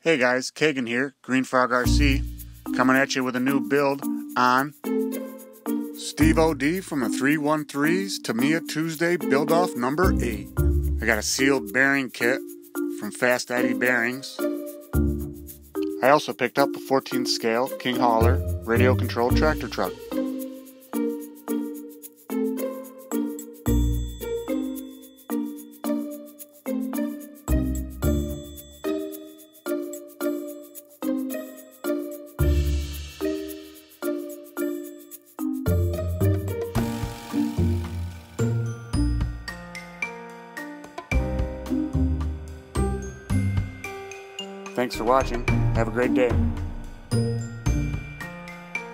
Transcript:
Hey guys, Kagan here, Green Frog RC, coming at you with a new build on STEVO D from the 313's Tamiya Tuesday build-off number 8. I got a sealed bearing kit from Fast Eddie Bearings. I also picked up a 14th scale King Hauler radio-controlled tractor truck. Thanks for watching. Have a great day.